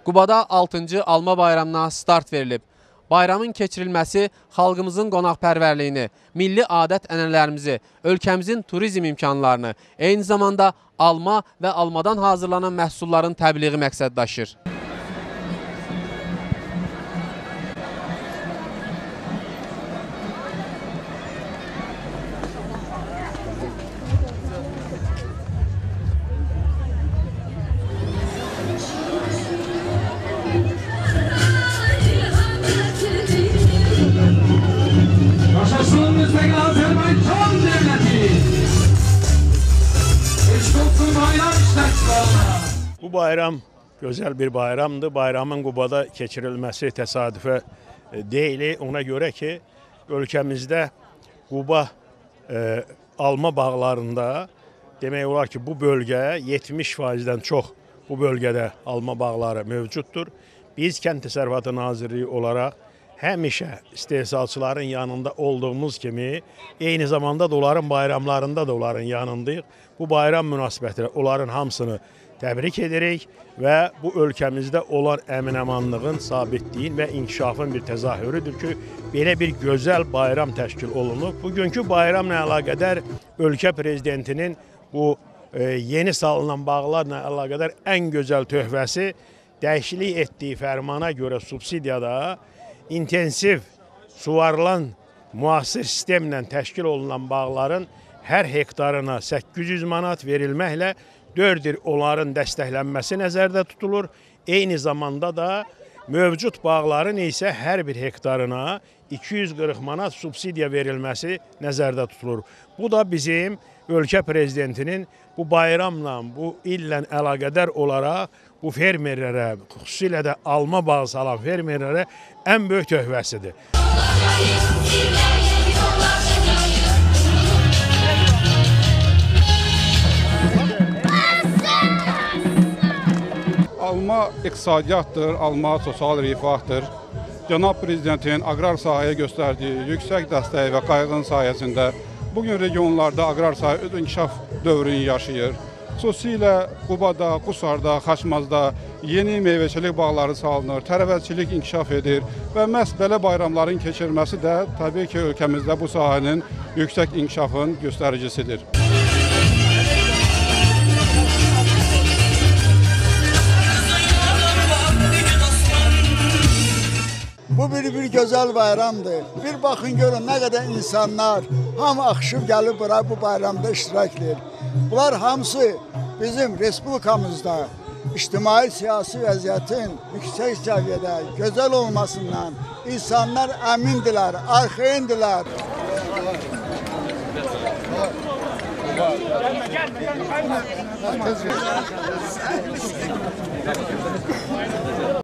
Qubada 6-cı Alma bayramına start verilib. Bayramın keçirilməsi xalqımızın qonaqpərvərliyini, milli adət-ənənələrimizi, ölkəmizin turizm imkanlarını, eyni zamanda alma və almadan hazırlanan məhsulların təbliği məqsəd daşır. Bu bayram gözəl bir bayramdır. Bayramın Qubada keçirilməsi təsadüfə deyil. Ona görə ki, ölkəmizdə Quba alma bağlarında demək olar ki, bu bölgə 70%-dən çox bu bölgədə alma bağları mövcuddur. Biz Kənd Təsərrüfatı Nazirliyi olaraq həmişə istehsalçıların yanında olduğumuz kimi, eyni zamanda da onların bayramlarında da onların yanındayıq. Bu bayram münasibətilə onların hamısını təbrik edirik və bu ölkəmizdə olan əmin-əmanlığın, sabitliyin və inkişafın bir təzahürüdür ki, belə bir gözəl bayram təşkil olunub. Bugünkü bayramla əlaqədar ölkə prezidentinin bu yeni salınan bağlarla əlaqədar ən gözəl töhfəsi dəyişiklik etdiyi fərmana görə subsidiyada intensiv suvarılan müasir sistemlə təşkil olunan bağların hər hektarına 800 manat verilməklə 4 il onların dəstəklənməsi nəzərdə tutulur. Eyni zamanda da mövcud bağların isə hər bir hektarına 240 manat subsidiya verilməsi nəzərdə tutulur. Bu da bizim ölkə prezidentinin bu bayramla, bu illə əlaqədar olaraq bu fermerlərə, xüsusilə də alma bağı salan fermerlərə ən böyük töhfəsidir. Alma iqtisadiyyatdır, alma sosial rifahdır. Cənab Prezidentin aqrar sahəyə göstərdiyi yüksək dəstək və qayğının sayəsində bugün regionlarda aqrar sahə öz inkişaf dövrünü yaşayır. Xüsusilə Qubada, Qusarda, Xaçmazda yeni meyvəçilik bağları salınır, tərəvəzçilik inkişaf edir və məhz belə bayramların keçirilməsi də təbii ki, ölkəmizdə bu sahənin yüksək inkişafın göstəricisidir. Bu bir gözəl bayramdır. Bir baxın görün nə qədər insanlar hamı axışıb gəlib bura bu bayramda iştirak edir. Bunlar hamısı bizim respublikamızda ictimai-siyasi vəziyyətin yüksək səviyyədə gözəl olmasından insanlar əmindirlər, arxayındırlar. Gəlmə.